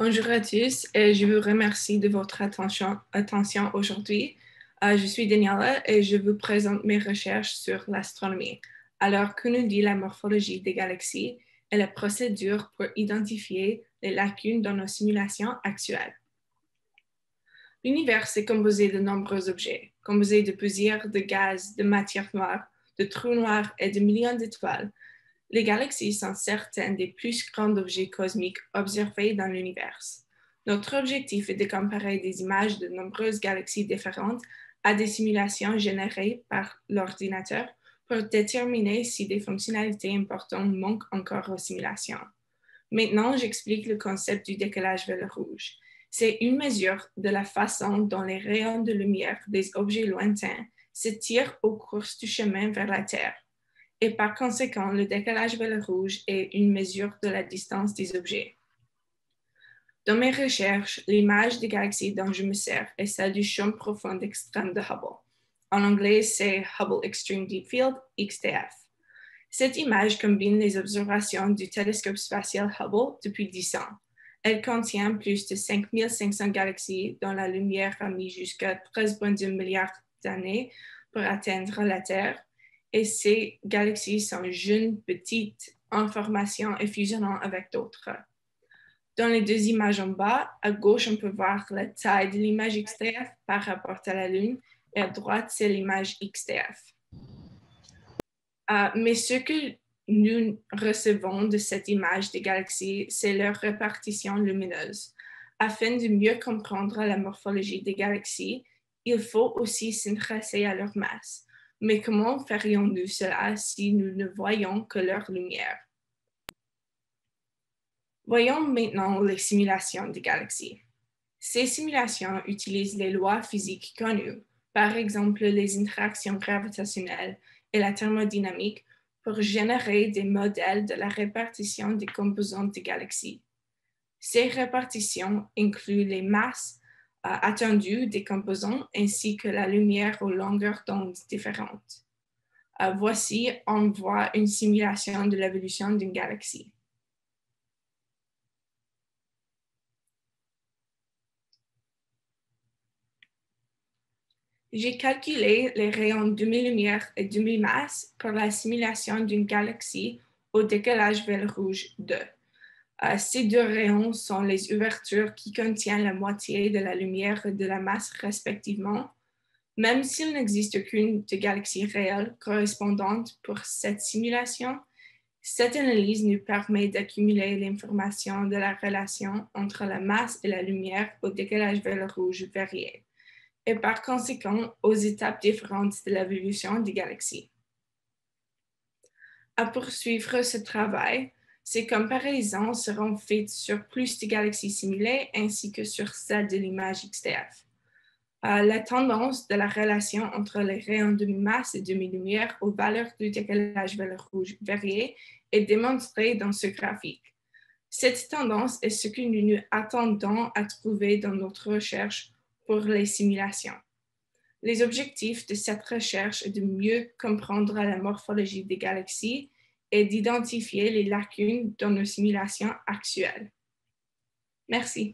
Bonjour à tous et je vous remercie de votre attention aujourd'hui. Je suis Daniela et je vous présente mes recherches sur l'astronomie. Alors, que nous dit la morphologie des galaxies et la procédure pour identifier les lacunes dans nos simulations actuelles? L'univers est composé de nombreux objets, composé de poussière, de gaz, de matière noire, de trous noirs et de millions d'étoiles. Les galaxies sont certains des plus grands objets cosmiques observés dans l'univers. Notre objectif est de comparer des images de nombreuses galaxies différentes à des simulations générées par l'ordinateur pour déterminer si des fonctionnalités importantes manquent encore aux simulations. Maintenant, j'explique le concept du décalage vers le rouge. C'est une mesure de la façon dont les rayons de lumière des objets lointains s'étirent au cours du chemin vers la Terre. Et par conséquent, le décalage vers le rouge est une mesure de la distance des objets. Dans mes recherches, l'image des galaxies dont je me sers est celle du champ profond extrême de Hubble. En anglais, c'est Hubble Extreme Deep Field, XDF. Cette image combine les observations du télescope spatial Hubble depuis 10 ans. Elle contient plus de 5500 galaxies dont la lumière a mis jusqu'à 13,2 milliards d'années pour atteindre la Terre. Et ces galaxies sont jeunes, petites, en formation et fusionnant avec d'autres. Dans les deux images en bas, à gauche, on peut voir la taille de l'image XTF par rapport à la Lune, et à droite, c'est l'image XTF. Mais ce que nous recevons de cette image des galaxies, c'est leur répartition lumineuse. Afin de mieux comprendre la morphologie des galaxies, il faut aussi s'intéresser à leur masse. Mais comment ferions-nous cela si nous ne voyons que leur lumière? Voyons maintenant les simulations des galaxies. Ces simulations utilisent les lois physiques connues, par exemple les interactions gravitationnelles et la thermodynamique, pour générer des modèles de la répartition des composantes des galaxies. Ces répartitions incluent les masses attendues des composants ainsi que la lumière aux longueurs d'onde différentes. Voici, on voit une simulation de l'évolution d'une galaxie. J'ai calculé les rayons demi-lumière et demi-masse pour la simulation d'une galaxie au décalage vers le rouge 2. Ces deux rayons sont les ouvertures qui contiennent la moitié de la lumière et de la masse respectivement. Même s'il n'existe aucune galaxie réelle correspondante pour cette simulation, cette analyse nous permet d'accumuler l'information de la relation entre la masse et la lumière au décalage vers le rouge varié, et par conséquent aux étapes différentes de l'évolution des galaxies. À poursuivre ce travail, ces comparaisons seront faites sur plus de galaxies simulées ainsi que sur celles de l'image XTF. La tendance de la relation entre les rayons demi-masse et demi-lumière aux valeurs du décalage vers le rouge varié est démontrée dans ce graphique. Cette tendance est ce que nous attendons à trouver dans notre recherche pour les simulations. Les objectifs de cette recherche est de mieux comprendre la morphologie des galaxies et d'identifier les lacunes dans nos simulations actuelles. Merci.